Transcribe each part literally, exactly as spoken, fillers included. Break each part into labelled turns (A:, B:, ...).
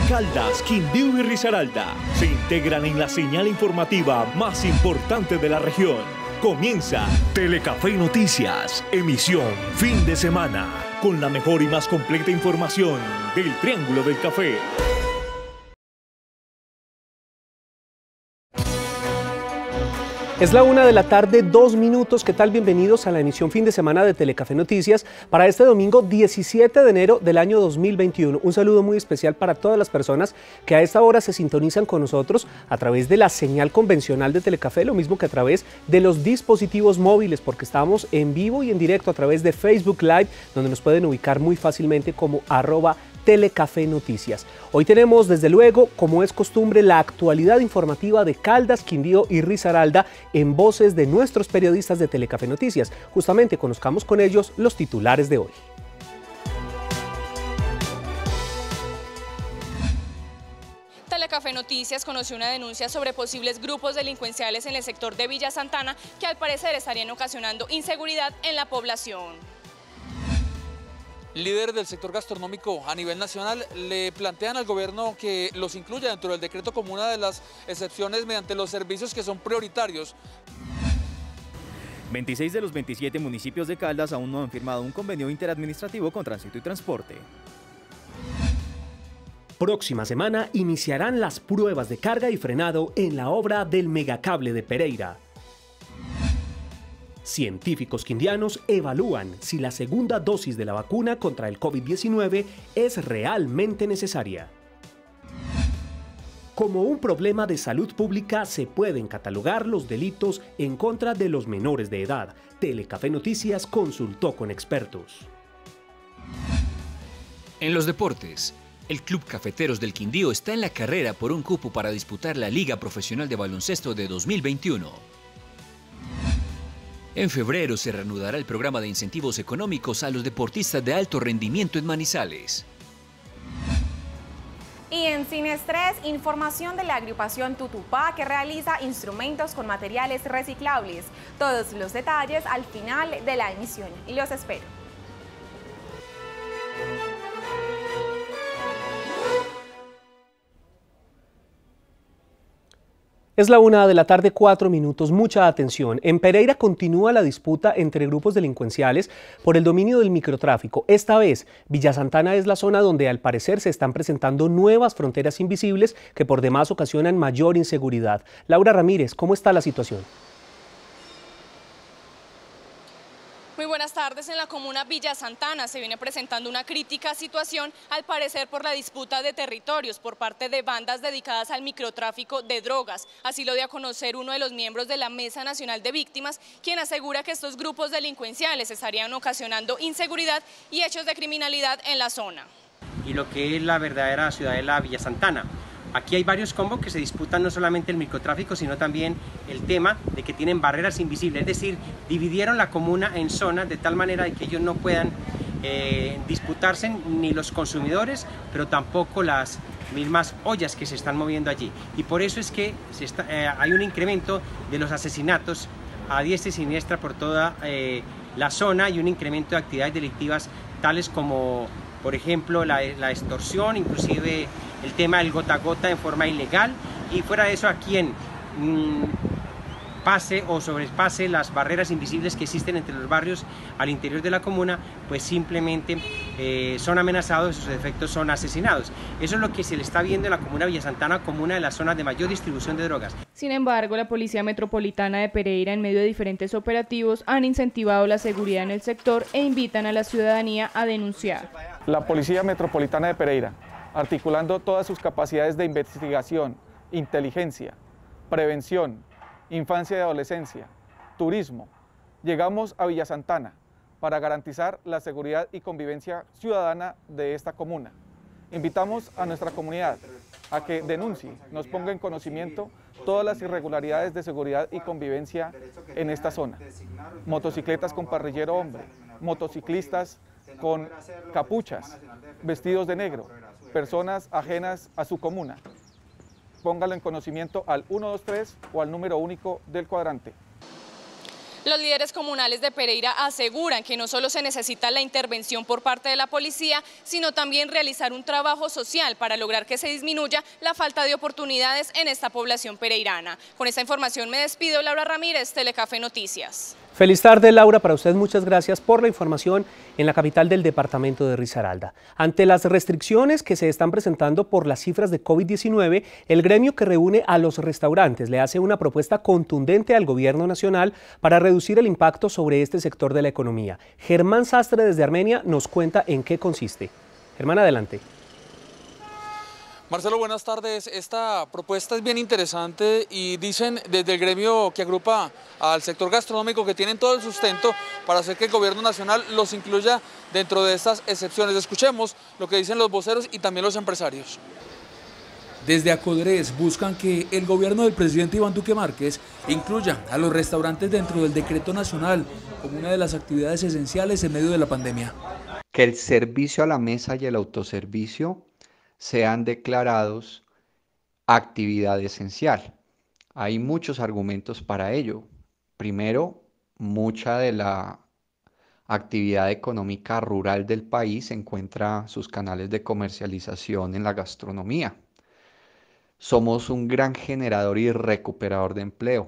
A: Caldas, Quindío y Risaralda se integran en la señal informativa más importante de la región. Comienza Telecafé Noticias, emisión fin de semana, con la mejor y más completa información del Triángulo del Café.
B: Es la una de la tarde, dos minutos. ¿Qué tal? Bienvenidos a la emisión fin de semana de Telecafé Noticias para este domingo diecisiete de enero del año dos mil veintiuno. Un saludo muy especial para todas las personas que a esta hora se sintonizan con nosotros a través de la señal convencional de Telecafé, lo mismo que a través de los dispositivos móviles, porque estamos en vivo y en directo a través de Facebook Live, donde nos pueden ubicar muy fácilmente como arroba Telecafé Noticias. Hoy tenemos, desde luego, como es costumbre, la actualidad informativa de Caldas, Quindío y Risaralda en voces de nuestros periodistas de Telecafé Noticias. Justamente conozcamos con ellos los titulares de hoy.
C: Telecafé Noticias conoció una denuncia sobre posibles grupos delincuenciales en el sector de Villa Santana que al parecer estarían ocasionando inseguridad en la población.
D: Líderes del sector gastronómico a nivel nacional le plantean al gobierno que los incluya dentro del decreto como una de las excepciones mediante los servicios que son prioritarios.
E: veintiséis de los veintisiete municipios de Caldas aún no han firmado un convenio interadministrativo con Tránsito y Transporte.
B: Próxima semana iniciarán las pruebas de carga y frenado en la obra del megacable de Pereira. Científicos quindianos evalúan si la segunda dosis de la vacuna contra el COVID diecinueve es realmente necesaria. Como un problema de salud pública se pueden catalogar los delitos en contra de los menores de edad. Telecafé Noticias consultó con expertos.
F: En los deportes, el Club Cafeteros del Quindío está en la carrera por un cupo para disputar la Liga Profesional de Baloncesto de dos mil veintiuno. En febrero se reanudará el programa de incentivos económicos a los deportistas de alto rendimiento en Manizales.
G: Y en Sin Estrés, información de la agrupación Tutupá que realiza instrumentos con materiales reciclables. Todos los detalles al final de la emisión. Y los espero.
B: Es la una de la tarde, cuatro minutos. Mucha atención. En Pereira continúa la disputa entre grupos delincuenciales por el dominio del microtráfico. Esta vez, Villa Santana es la zona donde al parecer se están presentando nuevas fronteras invisibles que por demás ocasionan mayor inseguridad. Laura Ramírez, ¿cómo está la situación?
C: Muy buenas tardes. En la comuna Villa Santana se viene presentando una crítica situación, al parecer por la disputa de territorios por parte de bandas dedicadas al microtráfico de drogas. Así lo dio a conocer uno de los miembros de la Mesa Nacional de Víctimas, quien asegura que estos grupos delincuenciales estarían ocasionando inseguridad y hechos de criminalidad en la zona.
H: Y lo que es la verdadera ciudadela Villa Santana. Aquí hay varios combos que se disputan no solamente el microtráfico, sino también el tema de que tienen barreras invisibles, es decir, dividieron la comuna en zonas de tal manera de que ellos no puedan eh, disputarse ni los consumidores, pero tampoco las mismas ollas que se están moviendo allí. Y por eso es que se está, eh, hay un incremento de los asesinatos a diestra y siniestra por toda eh, la zona y un incremento de actividades delictivas tales como, por ejemplo, la, la extorsión, inclusive el tema del gota a gota en forma ilegal, y fuera de eso a quien mmm, pase o sobrepase las barreras invisibles que existen entre los barrios al interior de la comuna, pues simplemente eh, son amenazados y sus efectos son asesinados. Eso es lo que se le está viendo en la comuna Villa Santana como una de las zonas de mayor distribución de drogas.
I: Sin embargo, la Policía Metropolitana de Pereira, en medio de diferentes operativos, han incentivado la seguridad en el sector e invitan a la ciudadanía a denunciar.
J: La Policía Metropolitana de Pereira, articulando todas sus capacidades de investigación, inteligencia, prevención, infancia y adolescencia, turismo, llegamos a Villa Santana para garantizar la seguridad y convivencia ciudadana de esta comuna. Invitamos a nuestra comunidad a que denuncie, nos ponga en conocimiento todas las irregularidades de seguridad y convivencia en esta zona. Motocicletas con parrillero hombre, motociclistas con capuchas, vestidos de negro, personas ajenas a su comuna. Póngalo en conocimiento al uno dos tres o al número único del cuadrante.
C: Los líderes comunales de Pereira aseguran que no solo se necesita la intervención por parte de la policía, sino también realizar un trabajo social para lograr que se disminuya la falta de oportunidades en esta población pereirana. Con esta información me despido, Laura Ramírez, Telecafé Noticias.
B: Feliz tarde, Laura, para usted. Muchas gracias por la información en la capital del departamento de Risaralda. Ante las restricciones que se están presentando por las cifras de COVID diecinueve, el gremio que reúne a los restaurantes le hace una propuesta contundente al gobierno nacional para reducir el impacto sobre este sector de la economía. Germán Sastre desde Armenia nos cuenta en qué consiste. Germán, adelante.
D: Marcelo, buenas tardes. Esta propuesta es bien interesante y dicen desde el gremio que agrupa al sector gastronómico que tienen todo el sustento para hacer que el gobierno nacional los incluya dentro de estas excepciones. Escuchemos lo que dicen los voceros y también los empresarios.
K: Desde Acodres buscan que el gobierno del presidente Iván Duque Márquez incluya a los restaurantes dentro del decreto nacional como una de las actividades esenciales en medio de la pandemia.
L: Que el servicio a la mesa y el autoservicio sean declarados actividad esencial. Hay muchos argumentos para ello. Primero, mucha de la actividad económica rural del país encuentra sus canales de comercialización en la gastronomía. Somos un gran generador y recuperador de empleo.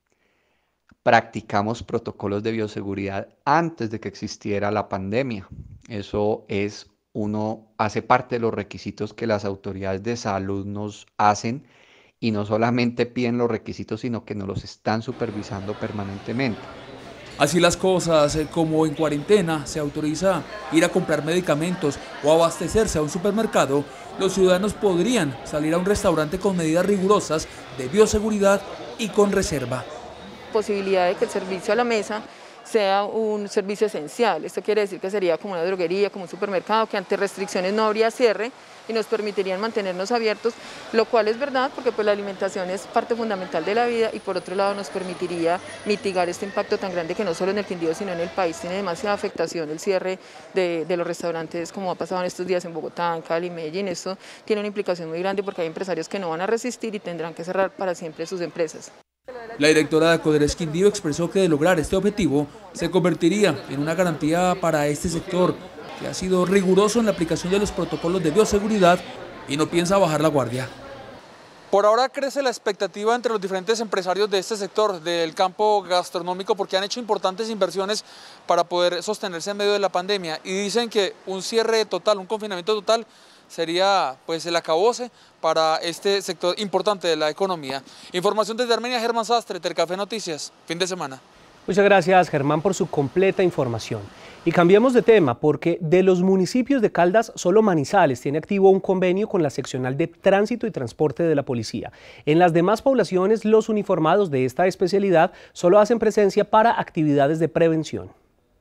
L: Practicamos protocolos de bioseguridad antes de que existiera la pandemia. Eso es uno hace parte de los requisitos que las autoridades de salud nos hacen y no solamente piden los requisitos, sino que nos los están supervisando permanentemente.
K: Así las cosas, como en cuarentena se autoriza ir a comprar medicamentos o abastecerse a un supermercado, los ciudadanos podrían salir a un restaurante con medidas rigurosas de bioseguridad y con reserva.
M: Posibilidad de que el servicio a la mesa sea un servicio esencial. Esto quiere decir que sería como una droguería, como un supermercado, que ante restricciones no habría cierre y nos permitirían mantenernos abiertos, lo cual es verdad porque pues la alimentación es parte fundamental de la vida y por otro lado nos permitiría mitigar este impacto tan grande que no solo en el Quindío sino en el país tiene demasiada afectación el cierre de, de los restaurantes, como ha pasado en estos días en Bogotá, en Cali, Medellín. Esto tiene una implicación muy grande porque hay empresarios que no van a resistir y tendrán que cerrar para siempre sus empresas.
K: La directora de Acodres Quindío expresó que de lograr este objetivo se convertiría en una garantía para este sector que ha sido riguroso en la aplicación de los protocolos de bioseguridad y no piensa bajar la guardia.
D: Por ahora crece la expectativa entre los diferentes empresarios de este sector del campo gastronómico porque han hecho importantes inversiones para poder sostenerse en medio de la pandemia y dicen que un cierre total, un confinamiento total sería pues el acabose para este sector importante de la economía. Información desde Armenia, Germán Sastre, Telecafé Noticias, fin de semana.
B: Muchas gracias, Germán, por su completa información. Y cambiamos de tema porque de los municipios de Caldas, solo Manizales tiene activo un convenio con la seccional de Tránsito y Transporte de la Policía. En las demás poblaciones, los uniformados de esta especialidad solo hacen presencia para actividades de prevención.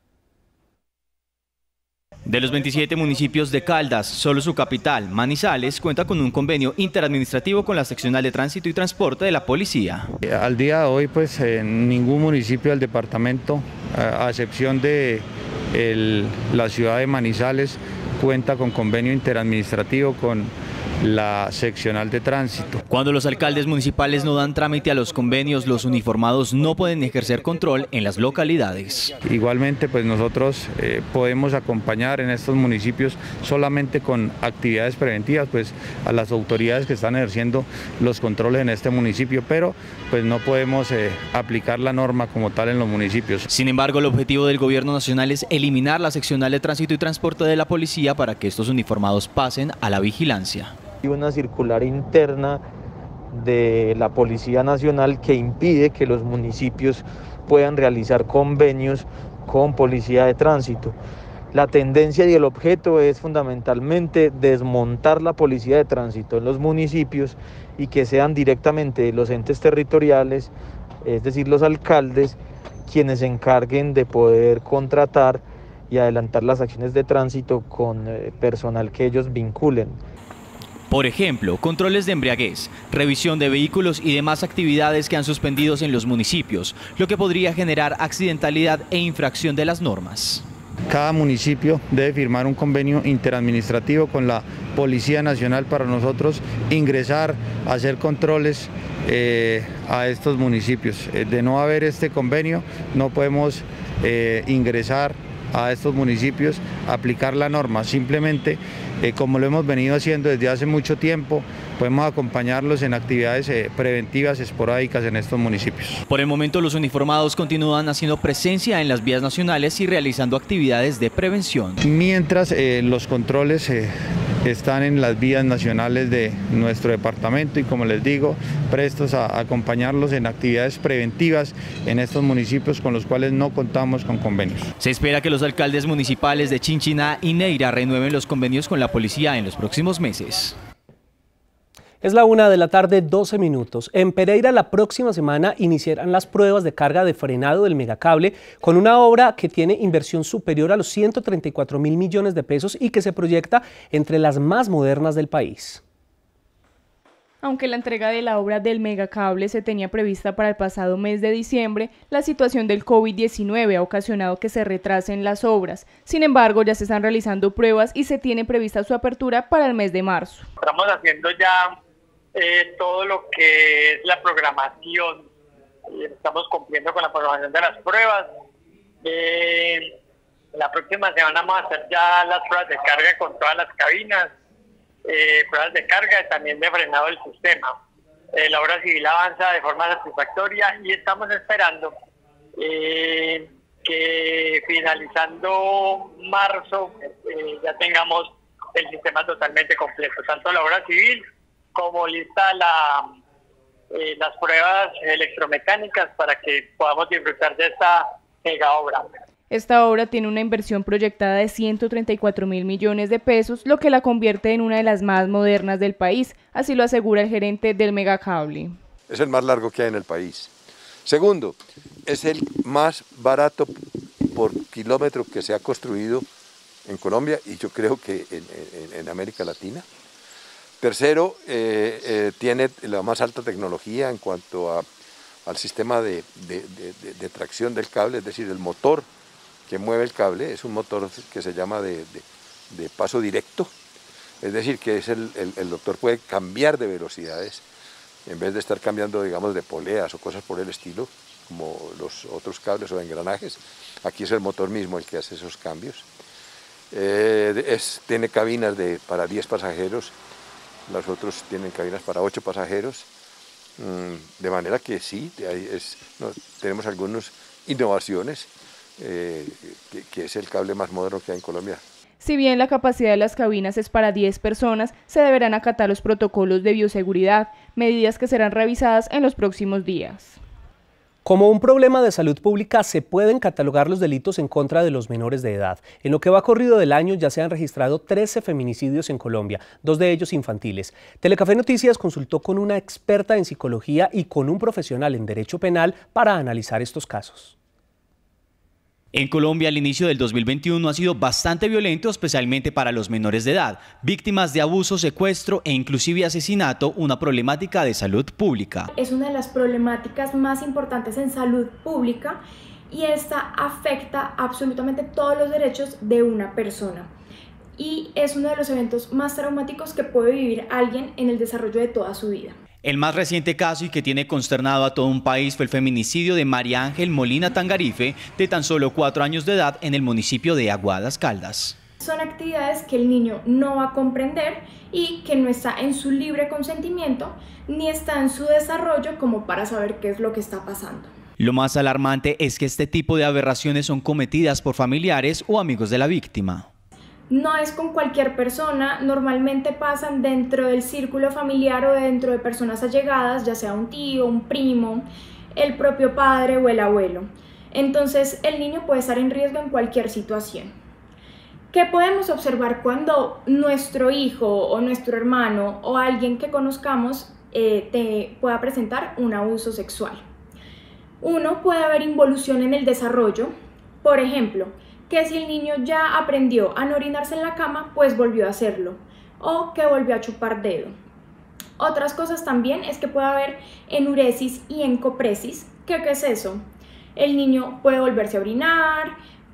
E: De los veintisiete municipios de Caldas, solo su capital, Manizales, cuenta con un convenio interadministrativo con la seccional de Tránsito y Transporte de la Policía.
N: Al día de hoy, pues en ningún municipio del departamento, a excepción de el, la ciudad de Manizales, cuenta con convenio interadministrativo con la seccional de tránsito.
E: Cuando los alcaldes municipales no dan trámite a los convenios, los uniformados no pueden ejercer control en las localidades.
N: Igualmente, pues nosotros eh, podemos acompañar en estos municipios solamente con actividades preventivas, pues a las autoridades que están ejerciendo los controles en este municipio, pero pues no podemos eh, aplicar la norma como tal en los municipios.
E: Sin embargo, el objetivo del gobierno nacional es eliminar la seccional de Tránsito y Transporte de la Policía para que estos uniformados pasen a la vigilancia.
O: Y una circular interna de la Policía Nacional que impide que los municipios puedan realizar convenios con Policía de Tránsito. La tendencia y el objeto es fundamentalmente desmontar la Policía de Tránsito en los municipios y que sean directamente los entes territoriales, es decir, los alcaldes, quienes se encarguen de poder contratar y adelantar las acciones de tránsito con personal que ellos vinculen.
E: Por ejemplo, controles de embriaguez, revisión de vehículos y demás actividades que han suspendidos en los municipios, lo que podría generar accidentalidad e infracción de las normas.
N: Cada municipio debe firmar un convenio interadministrativo con la Policía Nacional para nosotros ingresar, hacer controles eh, a estos municipios. Eh, de no haber este convenio, no podemos eh, ingresar a estos municipios, aplicar la norma. Simplemente, eh, como lo hemos venido haciendo desde hace mucho tiempo, podemos acompañarlos en actividades eh, preventivas esporádicas en estos municipios.
E: Por el momento, los uniformados continúan haciendo presencia en las vías nacionales y realizando actividades de prevención.
N: Mientras eh, los controles eh, están en las vías nacionales de nuestro departamento y, como les digo, prestos a acompañarlos en actividades preventivas en estos municipios con los cuales no contamos con convenios.
E: Se espera que los alcaldes municipales de Chinchiná y Neira renueven los convenios con la policía en los próximos meses.
B: Es la una de la tarde, doce minutos. En Pereira la próxima semana iniciarán las pruebas de carga de frenado del megacable con una obra que tiene inversión superior a los ciento treinta y cuatro mil millones de pesos y que se proyecta entre las más modernas del país.
I: Aunque la entrega de la obra del megacable se tenía prevista para el pasado mes de diciembre, la situación del COVID diecinueve ha ocasionado que se retrasen las obras. Sin embargo, ya se están realizando pruebas y se tiene prevista su apertura para el mes de marzo.
P: Estamos haciendo ya Eh, todo lo que es la programación, eh, estamos cumpliendo con la programación de las pruebas. Eh, la próxima semana vamos a hacer ya las pruebas de carga con todas las cabinas, eh, pruebas de carga y también de frenado del sistema. Eh, la obra civil avanza de forma satisfactoria y estamos esperando eh, que finalizando marzo eh, ya tengamos el sistema totalmente completo, tanto la obra civil como lista la, eh, las pruebas electromecánicas para que podamos disfrutar de esta mega obra.
I: Esta obra tiene una inversión proyectada de ciento treinta y cuatro mil millones de pesos, lo que la convierte en una de las más modernas del país, así lo asegura el gerente del megacable.
Q: Es el más largo que hay en el país. Segundo, es el más barato por kilómetro que se ha construido en Colombia y yo creo que en, en, en América Latina. Tercero, eh, eh, tiene la más alta tecnología en cuanto a, al sistema de, de, de, de tracción del cable, es decir, el motor que mueve el cable es un motor que se llama de, de, de paso directo, es decir, que es el, el, el doctor puede cambiar de velocidades en vez de estar cambiando, digamos, de poleas o cosas por el estilo, como los otros cables o engranajes. Aquí es el motor mismo el que hace esos cambios. Eh, es, tiene cabinas de, para diez pasajeros. Los otros tienen cabinas para ocho pasajeros, de manera que sí, es, no, tenemos algunas innovaciones, eh, que, que es el cable más moderno que hay en Colombia.
I: Si bien la capacidad de las cabinas es para diez personas, se deberán acatar los protocolos de bioseguridad, medidas que serán revisadas en los próximos días.
B: Como un problema de salud pública se pueden catalogar los delitos en contra de los menores de edad. En lo que va corrido del año ya se han registrado trece feminicidios en Colombia, dos de ellos infantiles. Telecafé Noticias consultó con una experta en psicología y con un profesional en derecho penal para analizar estos casos.
E: En Colombia, el inicio del dos mil veintiuno ha sido bastante violento, especialmente para los menores de edad, víctimas de abuso, secuestro e inclusive asesinato, una problemática de salud pública.
R: Es una de las problemáticas más importantes en salud pública y esta afecta absolutamente todos los derechos de una persona. Y es uno de los eventos más traumáticos que puede vivir alguien en el desarrollo de toda su vida.
E: El más reciente caso y que tiene consternado a todo un país fue el feminicidio de María Ángel Molina Tangarife, de tan solo cuatro años de edad, en el municipio de Aguadas Caldas.
R: Son actividades que el niño no va a comprender y que no está en su libre consentimiento ni está en su desarrollo como para saber qué es lo que está pasando.
E: Lo más alarmante es que este tipo de aberraciones son cometidas por familiares o amigos de la víctima.
R: No es con cualquier persona, normalmente pasan dentro del círculo familiar o dentro de personas allegadas, ya sea un tío, un primo, el propio padre o el abuelo. Entonces el niño puede estar en riesgo en cualquier situación. ¿Qué podemos observar cuando nuestro hijo o nuestro hermano o alguien que conozcamos eh, te pueda presentar un abuso sexual? Uno, puede haber involución en el desarrollo, por ejemplo, que si el niño ya aprendió a no orinarse en la cama, pues volvió a hacerlo, o que volvió a chupar dedo. Otras cosas también es que puede haber enuresis y encopresis. ¿Qué, qué es eso? El niño puede volverse a orinar,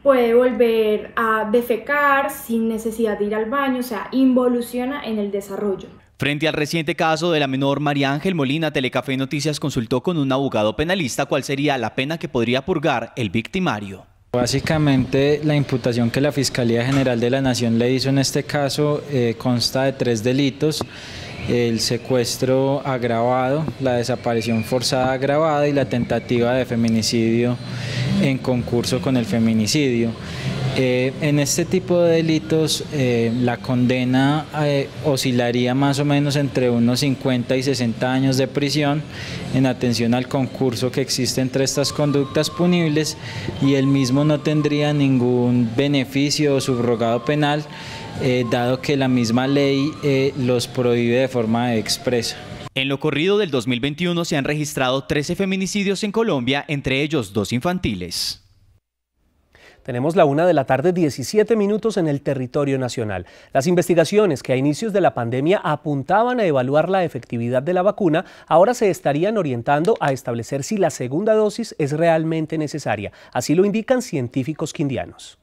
R: puede volver a defecar sin necesidad de ir al baño, o sea, involuciona en el desarrollo.
E: Frente al reciente caso de la menor María Ángel Molina, Telecafé Noticias consultó con un abogado penalista cuál sería la pena que podría purgar el victimario.
S: Básicamente, la imputación que la Fiscalía General de la Nación le hizo en este caso eh, consta de tres delitos: el secuestro agravado, la desaparición forzada agravada y la tentativa de feminicidio en concurso con el feminicidio. Eh, en este tipo de delitos eh, la condena eh, oscilaría más o menos entre unos cincuenta y sesenta años de prisión, en atención al concurso que existe entre estas conductas punibles, y el mismo no tendría ningún beneficio o subrogado penal, eh, dado que la misma ley eh, los prohíbe de forma expresa.
E: En lo corrido del dos mil veintiuno se han registrado trece feminicidios en Colombia, entre ellos dos infantiles.
B: Tenemos la una de la tarde, diecisiete minutos en el territorio nacional. Las investigaciones que a inicios de la pandemia apuntaban a evaluar la efectividad de la vacuna, ahora se estarían orientando a establecer si la segunda dosis es realmente necesaria. Así lo indican científicos quindianos.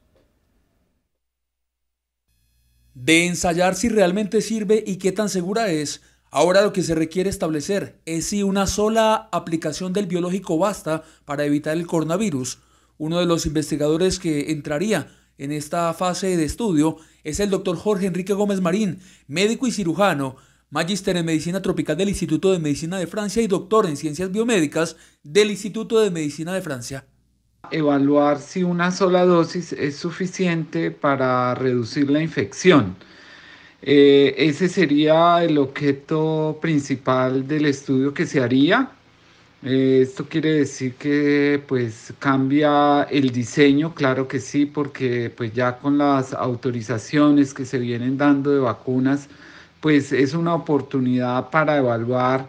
K: De ensayar si realmente sirve y qué tan segura es, ahora lo que se requiere establecer es si una sola aplicación del biológico basta para evitar el coronavirus. Uno de los investigadores que entraría en esta fase de estudio es el doctor Jorge Enrique Gómez Marín, médico y cirujano, magíster en medicina tropical del Instituto de Medicina de Francia y doctor en ciencias biomédicas del Instituto de Medicina de Francia.
T: Evaluar si una sola dosis es suficiente para reducir la infección. Eh, ese sería el objeto principal del estudio que se haría. Eh, esto quiere decir que pues cambia el diseño, claro que sí, porque pues ya con las autorizaciones que se vienen dando de vacunas, pues es una oportunidad para evaluar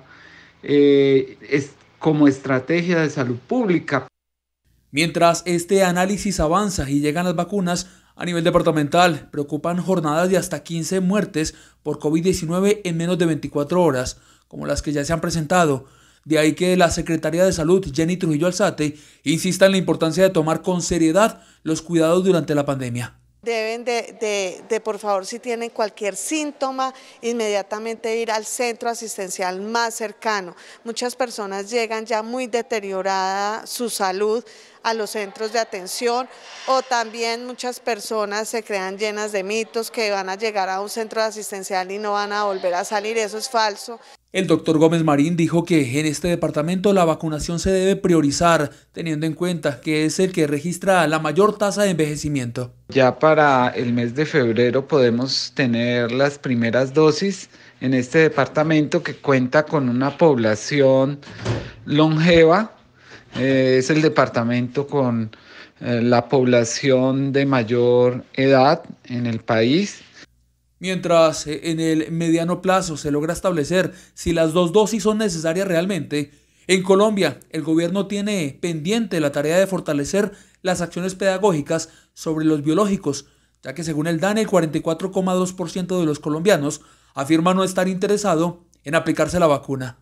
T: eh, es, como estrategia de salud pública.
K: Mientras este análisis avanza y llegan las vacunas, a nivel departamental preocupan jornadas de hasta quince muertes por COVID diecinueve en menos de veinticuatro horas, como las que ya se han presentado. De ahí que la Secretaría de Salud, Jenny Trujillo Alzate, insista en la importancia de tomar con seriedad los cuidados durante la pandemia.
U: Deben de, de, de, por favor, si tienen cualquier síntoma, inmediatamente ir al centro asistencial más cercano. Muchas personas llegan ya muy deteriorada su salud a los centros de atención, o también muchas personas se crean llenas de mitos que van a llegar a un centro asistencial y no van a volver a salir. Eso es falso.
K: El doctor Gómez Marín dijo que en este departamento la vacunación se debe priorizar, teniendo en cuenta que es el que registra la mayor tasa de envejecimiento.
T: Ya para el mes de febrero podemos tener las primeras dosis en este departamento, que cuenta con una población longeva. Eh, es el departamento con eh, la población de mayor edad en el país.
K: Mientras en el mediano plazo se logra establecer si las dos dosis son necesarias realmente, en Colombia el gobierno tiene pendiente la tarea de fortalecer las acciones pedagógicas sobre los biológicos, ya que según el DANE el cuarenta y cuatro coma dos por ciento de los colombianos afirma no estar interesado en aplicarse la vacuna.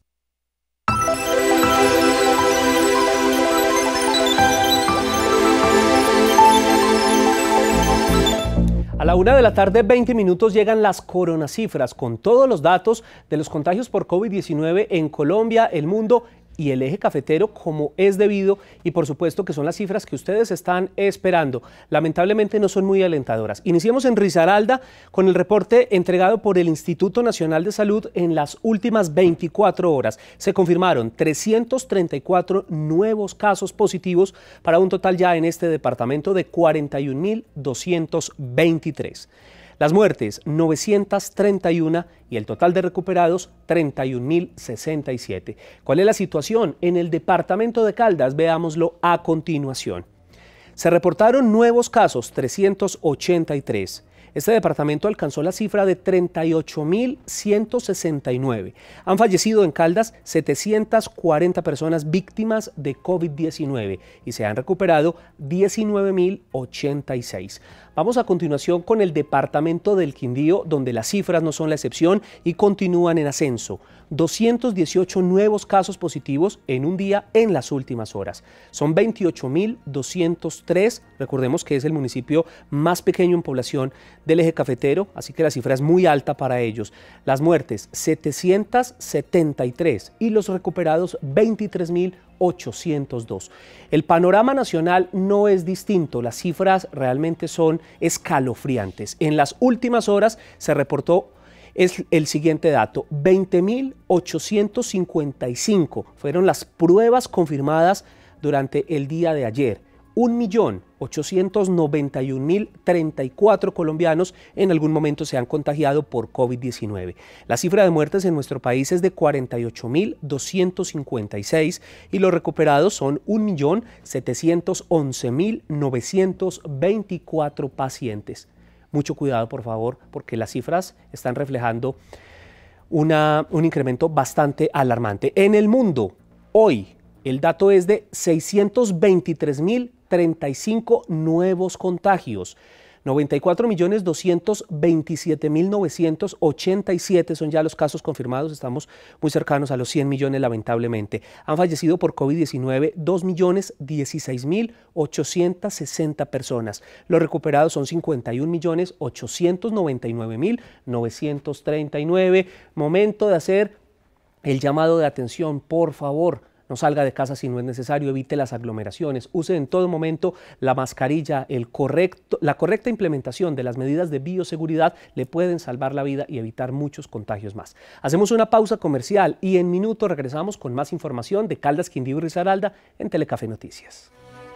B: A la una de la tarde, veinte minutos, llegan las coronacifras con todos los datos de los contagios por COVID diecinueve en Colombia, el mundo y el eje cafetero como es debido, y por supuesto que son las cifras que ustedes están esperando. Lamentablemente no son muy alentadoras. Iniciemos en Risaralda con el reporte entregado por el Instituto Nacional de Salud en las últimas veinticuatro horas. Se confirmaron trescientos treinta y cuatro nuevos casos positivos para un total ya en este departamento de cuarenta y un mil doscientos veintitrés. Las muertes, novecientos treinta y uno, y el total de recuperados, treinta y un mil sesenta y siete. ¿Cuál es la situación en el departamento de Caldas? Veámoslo a continuación. Se reportaron nuevos casos, trescientos ochenta y tres. Este departamento alcanzó la cifra de treinta y ocho mil ciento sesenta y nueve. Han fallecido en Caldas setecientas cuarenta personas víctimas de COVID diecinueve y se han recuperado diecinueve mil ochenta y seis. Vamos a continuación con el departamento del Quindío, donde las cifras no son la excepción y continúan en ascenso. doscientos dieciocho nuevos casos positivos en un día en las últimas horas. Son veintiocho mil doscientos tres, recordemos que es el municipio más pequeño en población del eje cafetero, así que la cifra es muy alta para ellos. Las muertes, setecientas setenta y tres y los recuperados, veintitrés mil ochocientos dos. El panorama nacional no es distinto, las cifras realmente son escalofriantes. En las últimas horas se reportó es el siguiente dato, veinte mil ochocientos cincuenta y cinco fueron las pruebas confirmadas durante el día de ayer. un millón ochocientos noventa y un mil treinta y cuatro colombianos en algún momento se han contagiado por COVID diecinueve. La cifra de muertes en nuestro país es de cuarenta y ocho mil doscientos cincuenta y seis y los recuperados son un millón setecientos once mil novecientos veinticuatro pacientes. Mucho cuidado, por favor, porque las cifras están reflejando una, un incremento bastante alarmante. En el mundo, hoy, el dato es de seiscientos veintitrés mil treinta y cinco nuevos contagios. noventa y cuatro millones doscientos veintisiete mil novecientos ochenta y siete son ya los casos confirmados, estamos muy cercanos a los cien millones lamentablemente. Han fallecido por COVID diecinueve dos millones dieciséis mil ochocientos sesenta personas. Los recuperados son cincuenta y un millones ochocientos noventa y nueve mil novecientos treinta y nueve. Momento de hacer el llamado de atención, por favor. No salga de casa si no es necesario, evite las aglomeraciones, use en todo momento la mascarilla, el correcto, la correcta implementación de las medidas de bioseguridad le pueden salvar la vida y evitar muchos contagios más. Hacemos una pausa comercial y en minutos regresamos con más información de Caldas, Quindío y Risaralda en Telecafé Noticias.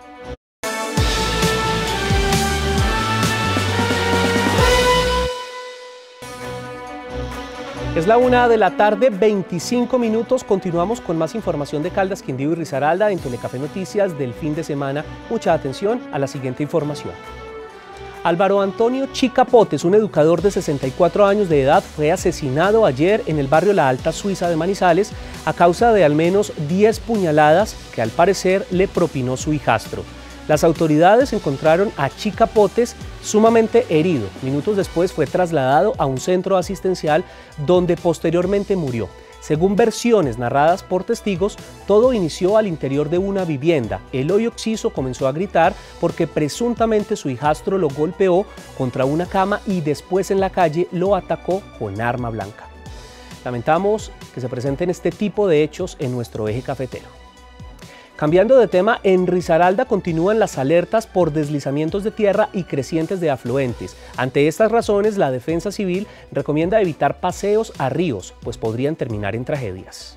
B: Es la una de la tarde, veinticinco minutos. Continuamos con más información de Caldas, Quindío y Risaralda en Telecafé Noticias del fin de semana. Mucha atención a la siguiente información. Álvaro Antonio Chicapotes, un educador de sesenta y cuatro años de edad, fue asesinado ayer en el barrio La Alta Suiza de Manizales a causa de al menos diez puñaladas que al parecer le propinó su hijastro. Las autoridades encontraron a Chicapotes sumamente herido. Minutos después fue trasladado a un centro asistencial donde posteriormente murió. Según versiones narradas por testigos, todo inició al interior de una vivienda. El hoy occiso comenzó a gritar porque presuntamente su hijastro lo golpeó contra una cama y después en la calle lo atacó con arma blanca. Lamentamos que se presenten este tipo de hechos en nuestro eje cafetero. Cambiando de tema, en Risaralda continúan las alertas por deslizamientos de tierra y crecientes de afluentes. Ante estas razones, la Defensa Civil recomienda evitar paseos a ríos, pues podrían terminar en tragedias.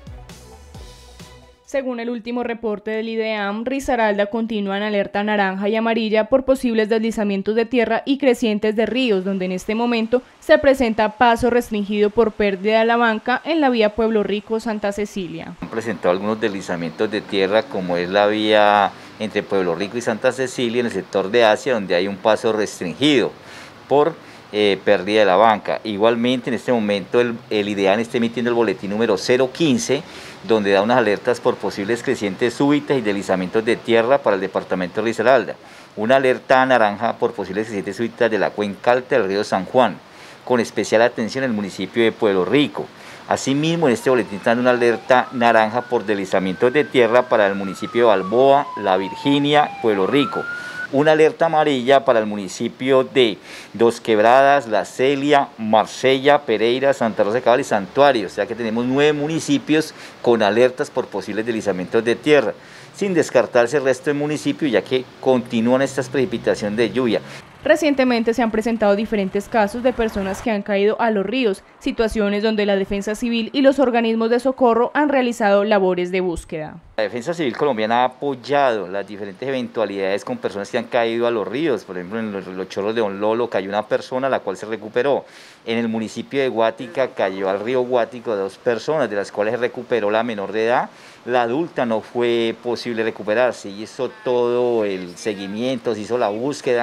I: Según el último reporte del IDEAM, Risaralda continúa en alerta naranja y amarilla por posibles deslizamientos de tierra y crecientes de ríos, donde en este momento se presenta paso restringido por pérdida de la banca en la vía Pueblo Rico-Santa Cecilia.
A: Han presentado algunos deslizamientos de tierra, como es la vía entre Pueblo Rico y Santa Cecilia en el sector de Asia, donde hay un paso restringido por eh, pérdida de la banca. Igualmente en este momento el, el IDEAM está emitiendo el boletín número cero quince, donde da unas alertas por posibles crecientes súbitas y deslizamientos de tierra para el departamento de Risaralda. Una alerta naranja por posibles crecientes súbitas de la cuenca alta del río San Juan, con especial atención en el municipio de Pueblo Rico. Asimismo, en este boletín está una alerta naranja por deslizamientos de tierra para el municipio de Balboa, La Virginia, Pueblo Rico. Una alerta amarilla para el municipio de Dos Quebradas, La Celia, Marsella, Pereira, Santa Rosa de Cabal y Santuario. O sea que tenemos nueve municipios con alertas por posibles deslizamientos de tierra, sin descartarse el resto del municipio, ya que continúan estas precipitaciones de lluvia.
I: Recientemente se han presentado diferentes casos de personas que han caído a los ríos, situaciones donde la Defensa Civil y los organismos de socorro han realizado labores de búsqueda.
A: La Defensa Civil colombiana ha apoyado las diferentes eventualidades con personas que han caído a los ríos. Por ejemplo, en los, los chorros de Don Lolo cayó una persona, la cual se recuperó. En el municipio de Guática cayó al río Guático dos personas, de las cuales se recuperó la menor de edad. La adulta no fue posible recuperarse, y hizo todo el seguimiento, se hizo la búsqueda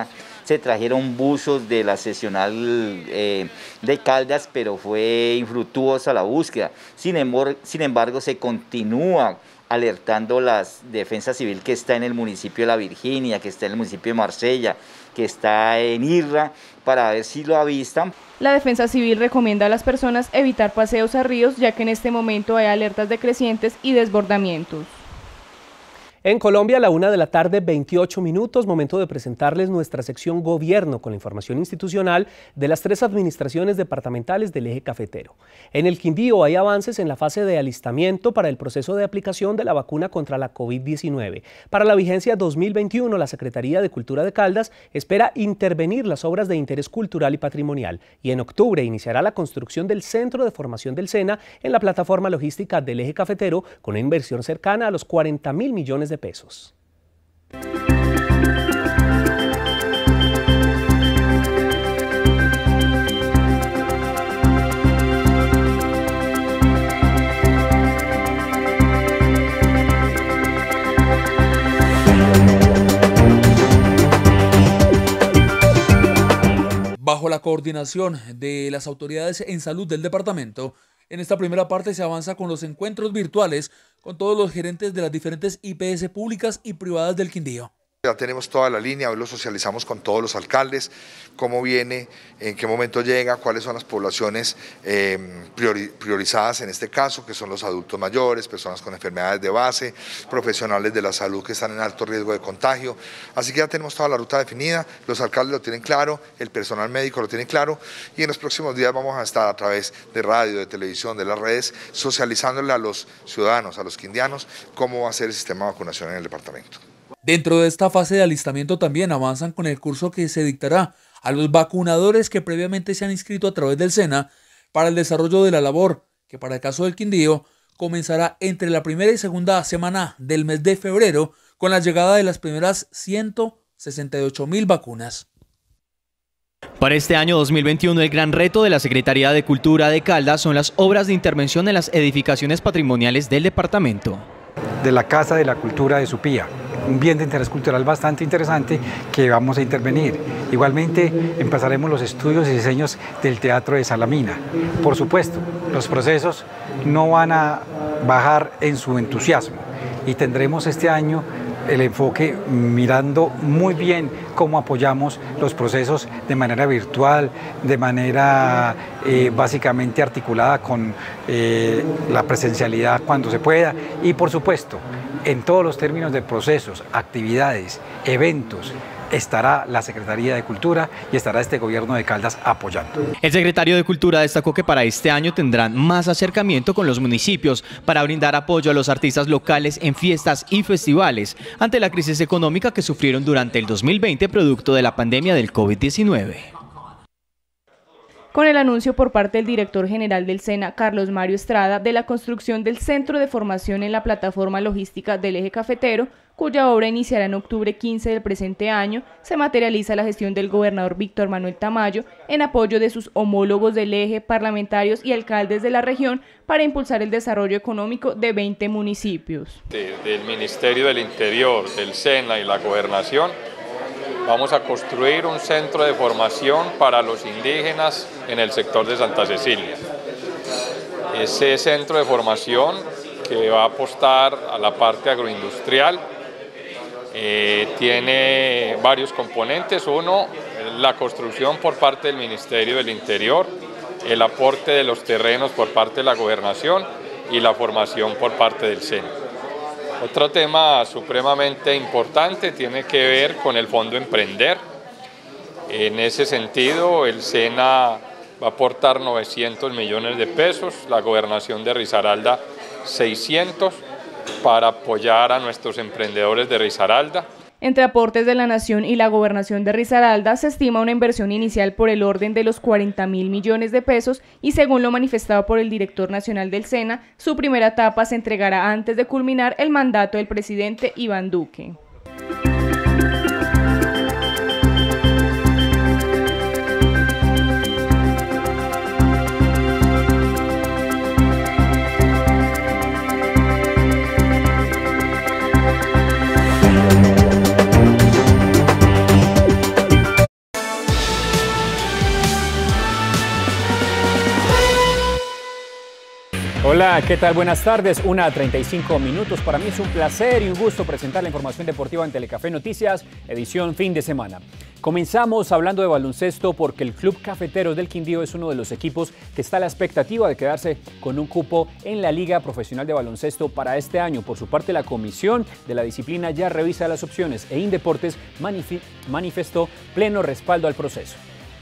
A: se trajeron buzos de la seccional eh, de Caldas, pero fue infructuosa la búsqueda. Sin embargo, sin embargo, se continúa alertando las defensa civil que está en el municipio de La Virginia, que está en el municipio de Marsella, que está en Irra, para ver si lo avistan.
I: La Defensa Civil recomienda a las personas evitar paseos a ríos, ya que en este momento hay alertas de crecientes y desbordamientos.
B: En Colombia, a la una de la tarde, veintiocho minutos, momento de presentarles nuestra sección Gobierno con la información institucional de las tres administraciones departamentales del eje cafetero. En el Quindío hay avances en la fase de alistamiento para el proceso de aplicación de la vacuna contra la COVID diecinueve. Para la vigencia dos mil veintiuno, la Secretaría de Cultura de Caldas espera intervenir las obras de interés cultural y patrimonial y en octubre iniciará la construcción del Centro de Formación del SENA en la plataforma logística del eje cafetero con una inversión cercana a los cuarenta mil millones de pesos.
K: Bajo la coordinación de las autoridades en salud del departamento, en esta primera parte se avanza con los encuentros virtuales con todos los gerentes de las diferentes I P S públicas y privadas del Quindío.
F: Ya tenemos toda la línea, hoy lo socializamos con todos los alcaldes, cómo viene, en qué momento llega, cuáles son las poblaciones eh, priori, priorizadas en este caso, que son los adultos mayores, personas con enfermedades de base, profesionales de la salud que están en alto riesgo de contagio. Así que ya tenemos toda la ruta definida, los alcaldes lo tienen claro, el personal médico lo tiene claro y en los próximos días vamos a estar a través de radio, de televisión, de las redes, socializándole a los ciudadanos, a los quindianos, cómo va a ser el sistema de vacunación en el departamento.
K: Dentro de esta fase de alistamiento también avanzan con el curso que se dictará a los vacunadores que previamente se han inscrito a través del SENA para el desarrollo de la labor, que para el caso del Quindío comenzará entre la primera y segunda semana del mes de febrero con la llegada de las primeras ciento sesenta y ocho mil vacunas.
E: Para este año dos mil veintiuno, el gran reto de la Secretaría de Cultura de Caldas son las obras de intervención en las edificaciones patrimoniales del departamento.
V: De la Casa de la Cultura de Supía, un bien de interés cultural bastante interesante que vamos a intervenir. Igualmente empezaremos los estudios y diseños del Teatro de Salamina. Por supuesto, los procesos no van a bajar en su entusiasmo y tendremos este año el enfoque mirando muy bien cómo apoyamos los procesos de manera virtual, de manera eh, básicamente articulada con eh, la presencialidad cuando se pueda y por supuesto en todos los términos de procesos, actividades, eventos, estará la Secretaría de Cultura y estará este gobierno de Caldas apoyando.
E: El secretario de Cultura destacó que para este año tendrán más acercamiento con los municipios para brindar apoyo a los artistas locales en fiestas y festivales ante la crisis económica que sufrieron durante el dos mil veinte producto de la pandemia del COVID diecinueve.
I: Con el anuncio por parte del director general del SENA, Carlos Mario Estrada, de la construcción del Centro de Formación en la plataforma logística del eje cafetero, cuya obra iniciará en octubre quince del presente año, se materializa la gestión del gobernador Víctor Manuel Tamayo en apoyo de sus homólogos del eje, parlamentarios y alcaldes de la región para impulsar el desarrollo económico de veinte municipios.
W: De, del Ministerio del Interior, del SENA y la Gobernación, vamos a construir un centro de formación para los indígenas en el sector de Santa Cecilia. Ese centro de formación que va a apostar a la parte agroindustrial eh, tiene varios componentes. Uno, la construcción por parte del Ministerio del Interior, el aporte de los terrenos por parte de la Gobernación y la formación por parte del SENA. Otro tema supremamente importante tiene que ver con el Fondo Emprender. En ese sentido, el SENA va a aportar novecientos millones de pesos, la Gobernación de Risaralda seiscientos, para apoyar a nuestros emprendedores de Risaralda.
I: Entre aportes de la Nación y la Gobernación de Risaralda se estima una inversión inicial por el orden de los cuarenta mil millones de pesos y según lo manifestado por el director nacional del SENA, su primera etapa se entregará antes de culminar el mandato del presidente Iván Duque.
G: Hola, ¿qué tal? Buenas tardes, una a treinta y cinco minutos. Para mí es un placer y un gusto presentar la información deportiva en Telecafé Noticias, edición fin de semana. Comenzamos hablando de baloncesto porque el Club Cafeteros del Quindío es uno de los equipos que está a la expectativa de quedarse con un cupo en la Liga Profesional de Baloncesto para este año. Por su parte, la Comisión de la Disciplina ya revisa las opciones e Indeportes manifestó pleno respaldo al proceso.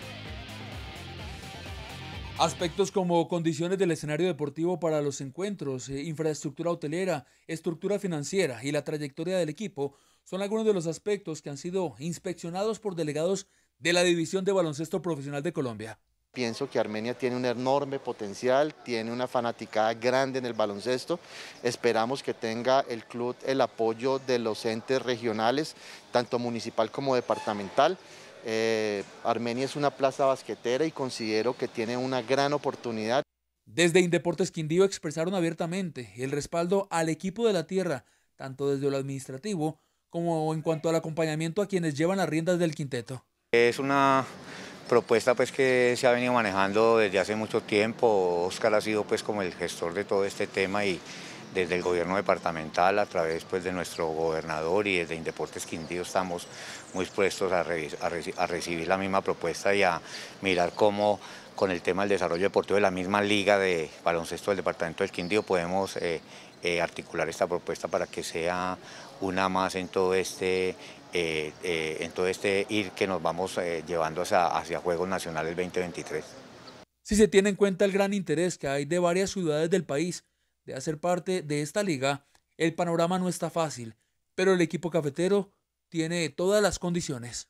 K: Aspectos como condiciones del escenario deportivo para los encuentros, eh, infraestructura hotelera, estructura financiera y la trayectoria del equipo son algunos de los aspectos que han sido inspeccionados por delegados de la División de Baloncesto Profesional de Colombia.
H: Pienso que Armenia tiene un enorme potencial, tiene una fanaticada grande en el baloncesto. Esperamos que tenga el club el apoyo de los entes regionales, tanto municipal como departamental. Eh, Armenia es una plaza basquetera y considero que tiene una gran oportunidad.
K: Desde Indeportes Quindío expresaron abiertamente el respaldo al equipo de la tierra, tanto desde lo administrativo como en cuanto al acompañamiento a quienes llevan las riendas del quinteto.
J: Es una propuesta pues que se ha venido manejando desde hace mucho tiempo. Oscar ha sido pues como el gestor de todo este tema y desde el gobierno departamental, a través pues, de nuestro gobernador y desde Indeportes Quindío estamos muy dispuestos a, a, reci a recibir la misma propuesta y a mirar cómo con el tema del desarrollo deportivo de la misma liga de baloncesto del departamento del Quindío podemos eh, eh, articular esta propuesta para que sea una más en todo este, eh, eh, en todo este ir que nos vamos eh, llevando hacia, hacia Juegos Nacionales veinte veintitrés.
K: Si se tiene en cuenta el gran interés que hay de varias ciudades del país de hacer parte de esta liga, el panorama no está fácil, pero el equipo cafetero tiene todas las condiciones.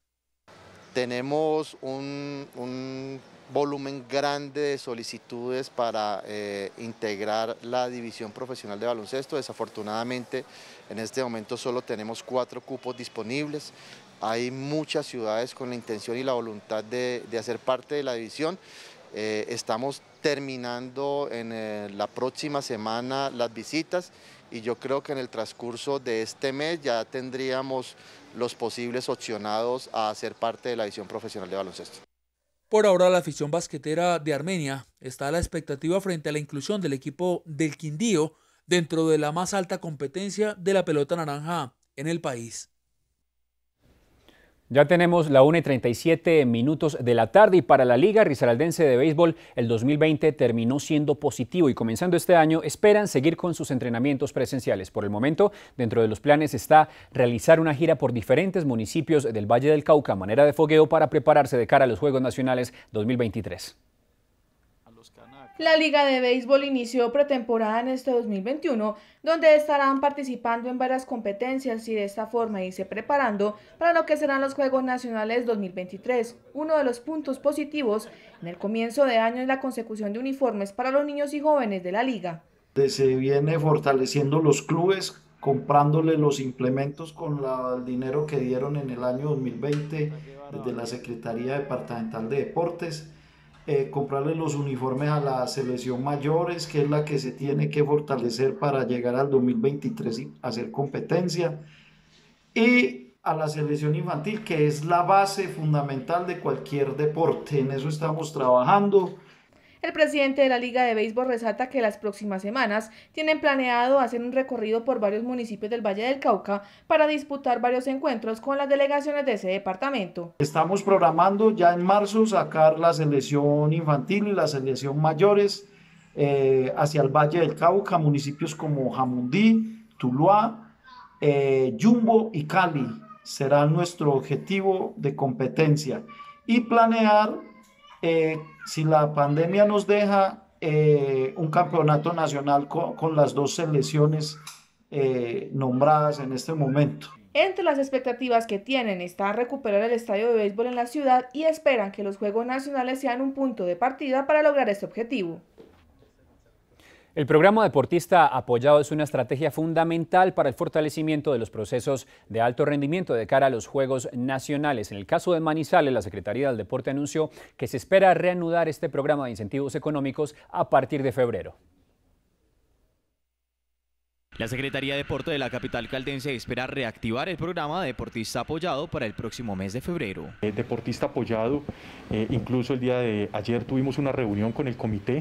H: Tenemos un, un volumen grande de solicitudes para eh, integrar la división profesional de baloncesto. Desafortunadamente, en este momento solo tenemos cuatro cupos disponibles. Hay muchas ciudades con la intención y la voluntad de, de hacer parte de la división. Eh, estamos terminando en eh, la próxima semana las visitas y yo creo que en el transcurso de este mes ya tendríamos los posibles opcionados a ser parte de la división profesional de baloncesto.
K: Por ahora la afición basquetera de Armenia está a la expectativa frente a la inclusión del equipo del Quindío dentro de la más alta competencia de la pelota naranja en el país.
G: Ya tenemos la una y treinta y siete minutos de la tarde y para la Liga Risaraldense de Béisbol el dos mil veinte terminó siendo positivo y comenzando este año esperan seguir con sus entrenamientos presenciales. Por el momento, dentro de los planes está realizar una gira por diferentes municipios del Valle del Cauca a manera de fogueo para prepararse de cara a los Juegos Nacionales dos mil veintitrés.
I: La Liga de Béisbol inició pretemporada en este dos mil veintiuno, donde estarán participando en varias competencias y de esta forma irse preparando para lo que serán los Juegos Nacionales dos mil veintitrés. Uno de los puntos positivos en el comienzo de año es la consecución de uniformes para los niños y jóvenes de la liga.
X: Se viene fortaleciendo los clubes, comprándole los implementos con la, el dinero que dieron en el año dos mil veinte desde la Secretaría Departamental de Deportes. Eh, comprarle los uniformes a la selección mayores, que es la que se tiene que fortalecer para llegar al dos mil veintitrés y hacer competencia, y a la selección infantil, que es la base fundamental de cualquier deporte. En eso estamos trabajando.
I: El presidente de la Liga de Béisbol resalta que las próximas semanas tienen planeado hacer un recorrido por varios municipios del Valle del Cauca para disputar varios encuentros con las delegaciones de ese departamento.
X: Estamos programando ya en marzo sacar la selección infantil y la selección mayores eh, hacia el Valle del Cauca, municipios como Jamundí, Tuluá, eh, Yumbo y Cali. Será nuestro objetivo de competencia y planear Eh, si la pandemia nos deja eh, un campeonato nacional con, con las dos selecciones eh, nombradas en este momento.
I: Entre las expectativas que tienen está recuperar el estadio de béisbol en la ciudad y esperan que los Juegos Nacionales sean un punto de partida para lograr este objetivo.
G: El programa Deportista Apoyado es una estrategia fundamental para el fortalecimiento de los procesos de alto rendimiento de cara a los Juegos Nacionales. En el caso de Manizales, la Secretaría del Deporte anunció que se espera reanudar este programa de incentivos económicos a partir de febrero.
E: La Secretaría de Deporte de la capital caldense espera reactivar el programa Deportista Apoyado para el próximo mes de febrero.
Y: El Deportista Apoyado, eh, incluso el día de ayer tuvimos una reunión con el comité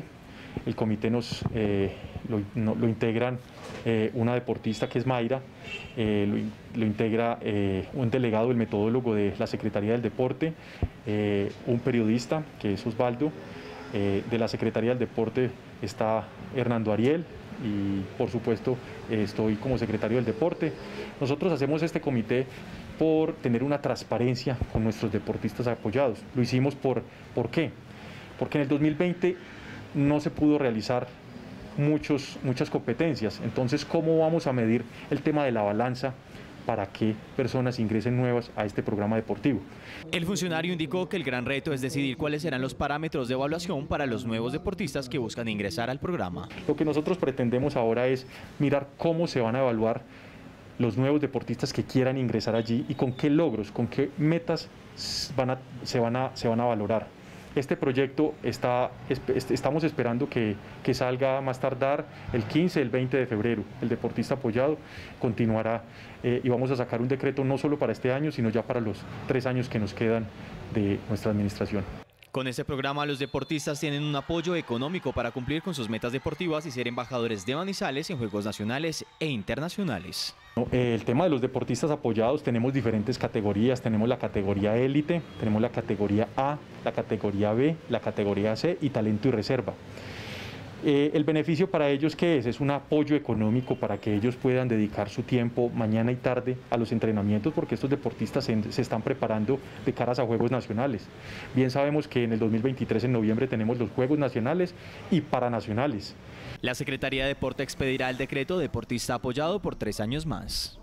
C: El comité nos, eh, lo, no, lo integran eh, una deportista que es Mayra, eh, lo, lo integra eh, un delegado, el metodólogo de la Secretaría del Deporte, eh, un periodista que es Osvaldo, eh, de la Secretaría del Deporte está Hernando Ariel y por supuesto eh, estoy como secretario del Deporte. Nosotros hacemos este comité por tener una transparencia con nuestros deportistas apoyados. Lo hicimos por, ¿por qué? Porque en el dos mil veinte no se pudo realizar muchos, muchas competencias. Entonces, ¿cómo vamos a medir el tema de la balanza para que personas ingresen nuevas a este programa deportivo?
E: El funcionario indicó que el gran reto es decidir cuáles serán los parámetros de evaluación para los nuevos deportistas que buscan ingresar al programa.
C: Lo que nosotros pretendemos ahora es mirar cómo se van a evaluar los nuevos deportistas que quieran ingresar allí y con qué logros, con qué metas van a, se, van a, se van a valorar. Este proyecto está, estamos esperando que, que salga a más tardar el quince, el veinte de febrero. El deportista apoyado continuará eh, y vamos a sacar un decreto no solo para este año, sino ya para los tres años que nos quedan de nuestra administración.
E: Con este programa, los deportistas tienen un apoyo económico para cumplir con sus metas deportivas y ser embajadores de Manizales en Juegos Nacionales e Internacionales.
C: El tema de los deportistas apoyados, tenemos diferentes categorías, tenemos la categoría élite, tenemos la categoría A, la categoría B, la categoría C y talento y reserva. Eh, el beneficio para ellos, ¿qué es? Es un apoyo económico para que ellos puedan dedicar su tiempo mañana y tarde a los entrenamientos, porque estos deportistas se, se están preparando de caras a Juegos Nacionales. Bien sabemos que en el dos mil veintitrés, en noviembre, tenemos los Juegos Nacionales y Paranacionales.
E: La Secretaría de Deporte expedirá el decreto deportista apoyado por tres años más.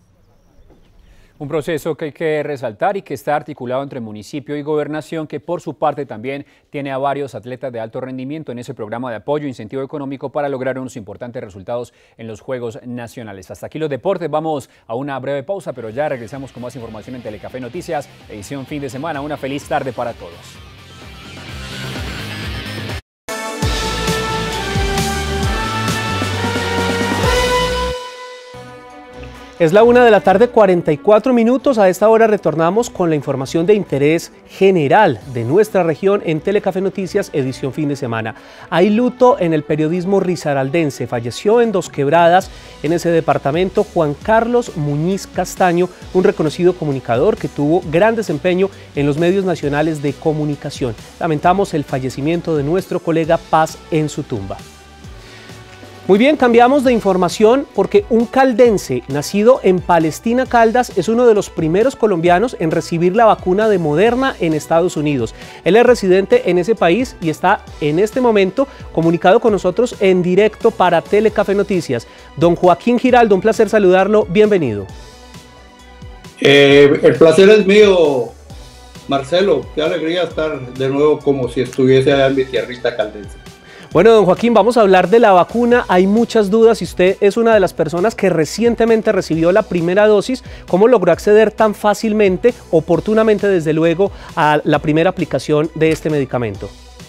G: Un proceso que hay que resaltar y que está articulado entre municipio y gobernación, que por su parte también tiene a varios atletas de alto rendimiento en ese programa de apoyo e incentivo económico para lograr unos importantes resultados en los Juegos Nacionales. Hasta aquí los deportes, vamos a una breve pausa, pero ya regresamos con más información en Telecafé Noticias, edición fin de semana. Una feliz tarde para todos.
B: Es la una de la tarde, cuarenta y cuatro minutos. A esta hora retornamos con la información de interés general de nuestra región en Telecafé Noticias, edición fin de semana. Hay luto en el periodismo risaraldense. Falleció en Dos Quebradas, en ese departamento, Juan Carlos Muñiz Castaño, un reconocido comunicador que tuvo gran desempeño en los medios nacionales de comunicación. Lamentamos el fallecimiento de nuestro colega, paz en su tumba. Muy bien, cambiamos de información porque un caldense nacido en Palestina, Caldas, es uno de los primeros colombianos en recibir la vacuna de Moderna en Estados Unidos. Él es residente en ese país y está en este momento comunicado con nosotros en directo para Telecafé Noticias. Don Joaquín Giraldo, un placer saludarlo, bienvenido.
D: Eh, el placer es mío, Marcelo, qué alegría estar de nuevo como si estuviese allá en mi tierrita caldense.
B: Bueno, don Joaquín, vamos a hablar de la vacuna. Hay muchas dudas y usted es una de las personas que recientemente recibió la primera dosis. ¿Cómo logró acceder tan fácilmente, oportunamente desde luego, a la primera aplicación de este medicamento?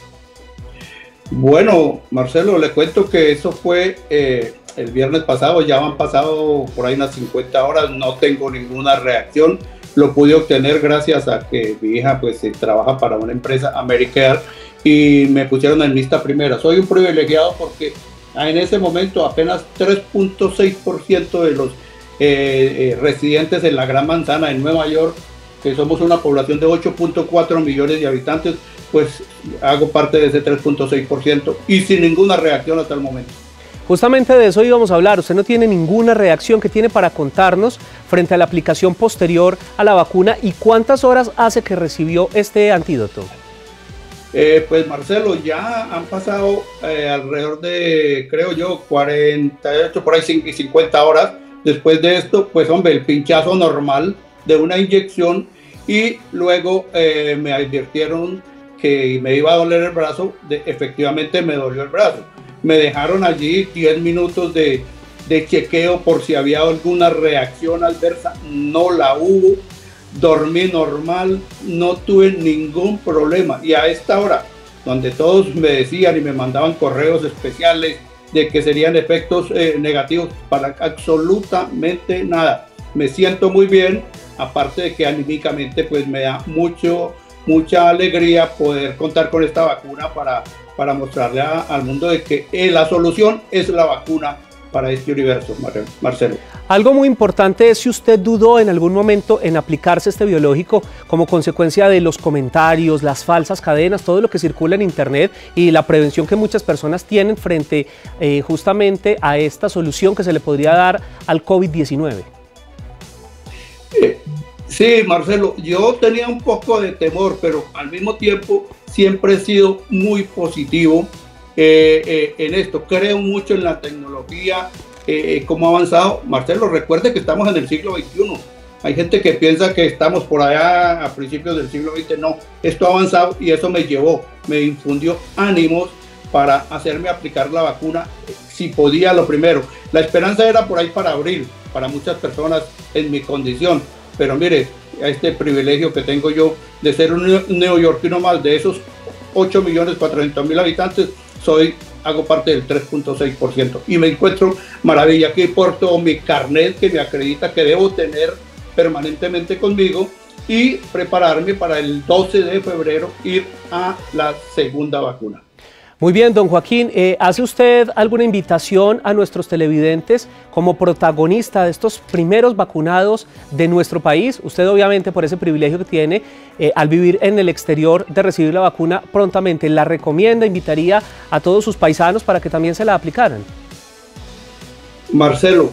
D: Bueno, Marcelo, le cuento que eso fue eh, el viernes pasado, ya han pasado por ahí unas cincuenta horas, no tengo ninguna reacción. Lo pude obtener gracias a que mi hija pues trabaja para una empresa Americare y me pusieron en lista primera. Soy un privilegiado porque en ese momento apenas tres punto seis por ciento de los eh, eh, residentes en la Gran Manzana, en Nueva York, que somos una población de ocho punto cuatro millones de habitantes, pues hago parte de ese tres punto seis por ciento y sin ninguna reacción hasta el momento.
B: Justamente de eso íbamos a hablar. Usted no tiene ninguna reacción. ¿Que tiene para contarnos frente a la aplicación posterior a la vacuna y cuántas horas hace que recibió este antídoto?
D: Eh, pues Marcelo, ya han pasado eh, alrededor de, creo yo, cuarenta y ocho, por ahí cincuenta horas. Después de esto, pues hombre, el pinchazo normal de una inyección y luego eh, me advirtieron que me iba a doler el brazo. De, efectivamente me dolió el brazo. Me dejaron allí diez minutos de, de chequeo por si había alguna reacción adversa. No la hubo. Dormí normal, no tuve ningún problema. Y a esta hora, donde todos me decían y me mandaban correos especiales de que serían efectos eh, negativos, para absolutamente nada. Me siento muy bien, aparte de que anímicamente pues me da mucho mucha alegría poder contar con esta vacuna para, para mostrarle a, al mundo de que eh, la solución es la vacuna para este universo, Marcelo.
B: Algo muy importante es si usted dudó en algún momento en aplicarse este biológico como consecuencia de los comentarios, las falsas cadenas, todo lo que circula en internet y la prevención que muchas personas tienen frente eh, justamente a esta solución que se le podría dar al COVID diecinueve.
D: Eh, sí, Marcelo, yo tenía un poco de temor, pero al mismo tiempo siempre he sido muy positivo eh, eh, en esto. Creo mucho en la tecnología. Eh, cómo ha avanzado. Marcelo, recuerde que estamos en el siglo veintiuno. Hay gente que piensa que estamos por allá a principios del siglo veinte. No, esto ha avanzado y eso me llevó, me infundió ánimos para hacerme aplicar la vacuna si podía lo primero. La esperanza era por ahí para abril, para muchas personas en mi condición. Pero mire, este privilegio que tengo yo de ser un neoyorquino más de esos ocho millones cuatrocientos mil habitantes, soy hago parte del tres punto seis por ciento y me encuentro maravilla. Aquí porto mi carnet que me acredita que debo tener permanentemente conmigo y prepararme para el doce de febrero ir a la segunda vacuna.
B: Muy bien, don Joaquín, eh, ¿hace usted alguna invitación a nuestros televidentes como protagonista de estos primeros vacunados de nuestro país? Usted obviamente por ese privilegio que tiene eh, al vivir en el exterior de recibir la vacuna prontamente, ¿la recomienda, invitaría a todos sus paisanos para que también se la aplicaran?
D: Marcelo,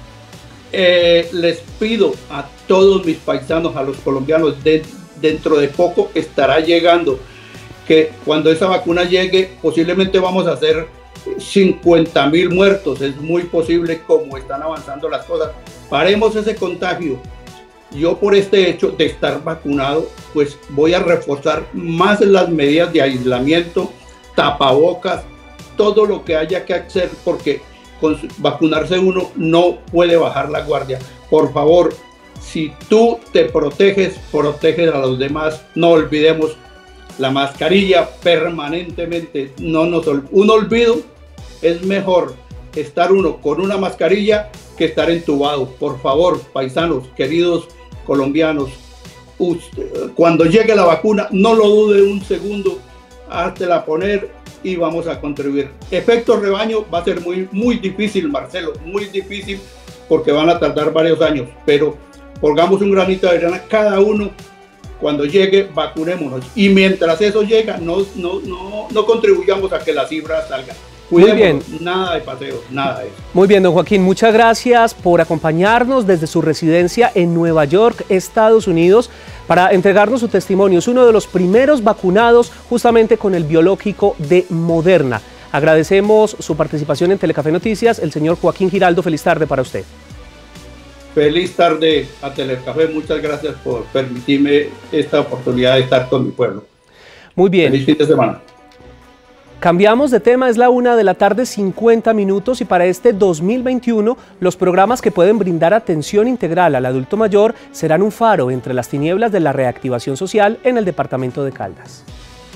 D: eh, les pido a todos mis paisanos, a los colombianos, de, dentro de poco estará llegando, que cuando esa vacuna llegue posiblemente vamos a hacer cincuenta mil muertos. Es muy posible como están avanzando las cosas. Paremos ese contagio. Yo por este hecho de estar vacunado, pues voy a reforzar más las medidas de aislamiento, tapabocas, todo lo que haya que hacer, porque con vacunarse uno no puede bajar la guardia. Por favor, si tú te proteges, proteges a los demás. No olvidemos la mascarilla permanentemente. No nos ol- un olvido es mejor estar uno con una mascarilla que estar entubado. Por favor, paisanos, queridos colombianos, usted, cuando llegue la vacuna, no lo dude un segundo, háztela poner y vamos a contribuir. Efecto rebaño va a ser muy, muy difícil, Marcelo, muy difícil, porque van a tardar varios años, pero pongamos un granito de arena cada uno. Cuando llegue, vacunémonos. Y mientras eso llega, no, no, no, no contribuyamos a que la cifra salga.
B: Muy bien.
D: Nada de paseos, nada de eso.
B: Muy bien, don Joaquín, muchas gracias por acompañarnos desde su residencia en Nueva York, Estados Unidos, para entregarnos su testimonio. Es uno de los primeros vacunados justamente con el biológico de Moderna. Agradecemos su participación en Telecafé Noticias. El señor Joaquín Giraldo, feliz tarde para usted.
D: Feliz tarde a Telecafé, muchas gracias por permitirme esta oportunidad de estar con mi pueblo.
B: Muy bien.
D: Feliz fin de semana.
B: Cambiamos de tema, es la una de la tarde, cincuenta minutos, y para este dos mil veintiuno los programas que pueden brindar atención integral al adulto mayor serán un faro entre las tinieblas de la reactivación social en el departamento de Caldas.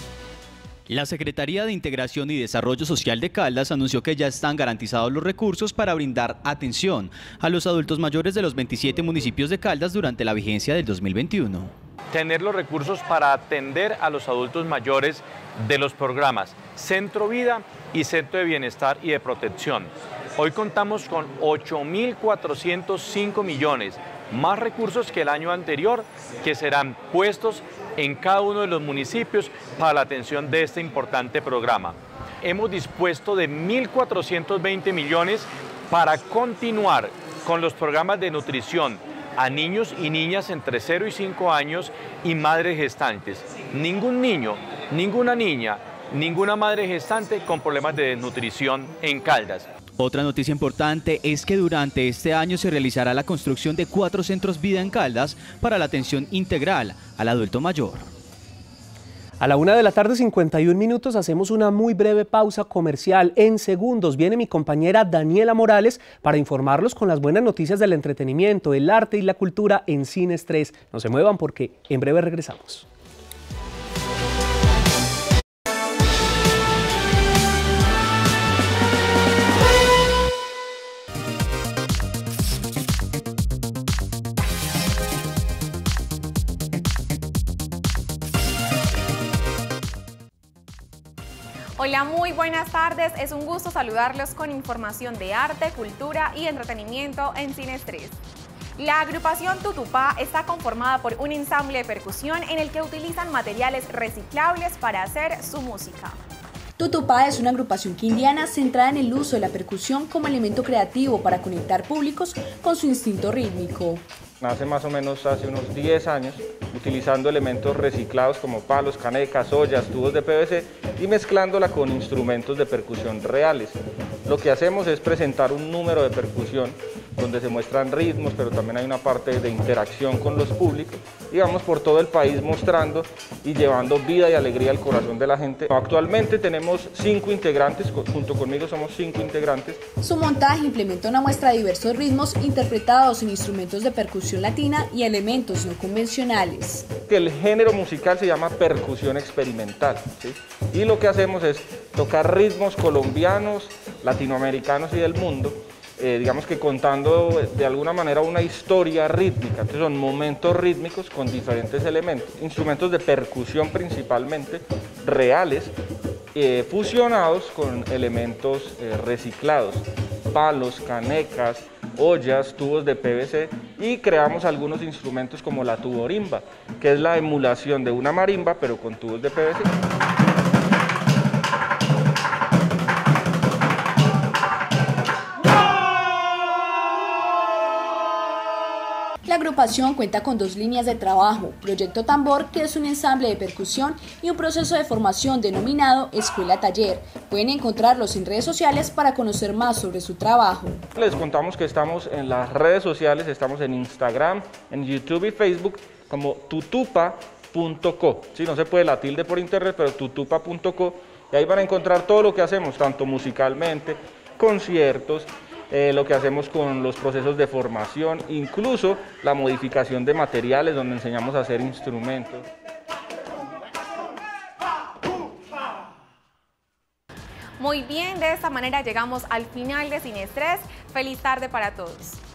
E: La Secretaría de Integración y Desarrollo Social de Caldas anunció que ya están garantizados los recursos para brindar atención a los adultos mayores de los veintisiete municipios de Caldas durante la vigencia del dos mil veintiuno.
L: Tener los recursos para atender a los adultos mayores de los programas Centro Vida y Centro de Bienestar y de Protección. Hoy contamos con ocho mil cuatrocientos cinco millones, más recursos que el año anterior, que serán puestos en cada uno de los municipios para la atención de este importante programa. Hemos dispuesto de mil cuatrocientos veinte millones para continuar con los programas de nutrición a niños y niñas entre cero y cinco años y madres gestantes. Ningún niño, ninguna niña, ninguna madre gestante con problemas de desnutrición en Caldas.
E: Otra noticia importante es que durante este año se realizará la construcción de cuatro centros vida en Caldas para la atención integral al adulto mayor.
B: A la una de la tarde, cincuenta y un minutos, hacemos una muy breve pausa comercial. En segundos viene mi compañera Daniela Morales para informarlos con las buenas noticias del entretenimiento, el arte y la cultura en Cines tres. No se muevan porque en breve regresamos.
M: Hola, muy buenas tardes. Es un gusto saludarlos con información de arte, cultura y entretenimiento en Cines tres. La agrupación Tutupá está conformada por un ensamble de percusión en el que utilizan materiales reciclables para hacer su música.
N: Tutupá es una agrupación quindiana centrada en el uso de la percusión como elemento creativo para conectar públicos con su instinto rítmico.
O: Nace más o menos hace unos diez años, utilizando elementos reciclados como palos, canecas, ollas, tubos de P V C y mezclándola con instrumentos de percusión reales. Lo que hacemos es presentar un número de percusión donde se muestran ritmos, pero también hay una parte de interacción con los públicos y vamos por todo el país mostrando y llevando vida y alegría al corazón de la gente. Actualmente tenemos cinco integrantes, junto conmigo somos cinco integrantes.
N: Su montaje implementa una muestra de diversos ritmos interpretados en instrumentos de percusión latina y elementos no convencionales.
O: El género musical se llama percusión experimental, ¿sí? Y lo que hacemos es tocar ritmos colombianos, latinoamericanos y del mundo, eh, digamos que contando de alguna manera una historia rítmica. Entonces son momentos rítmicos con diferentes elementos, instrumentos de percusión principalmente, reales, eh, fusionados con elementos eh, reciclados, palos, canecas, ollas, tubos de P V C y creamos algunos instrumentos como la tuborimba, que es la emulación de una marimba pero con tubos de P V C.
N: La agrupación cuenta con dos líneas de trabajo, Proyecto Tambor, que es un ensamble de percusión, y un proceso de formación denominado Escuela Taller. Pueden encontrarlos en redes sociales para conocer más sobre su trabajo.
O: Les contamos que estamos en las redes sociales, estamos en Instagram, en YouTube y Facebook como tutupa punto co. Sí, no se puede la tilde por internet, pero tutupa punto co, y ahí van a encontrar todo lo que hacemos, tanto musicalmente, conciertos, Eh, lo que hacemos con los procesos de formación, incluso la modificación de materiales donde enseñamos a hacer instrumentos.
M: Muy bien, de esta manera llegamos al final de Cines tres. Feliz tarde para todos.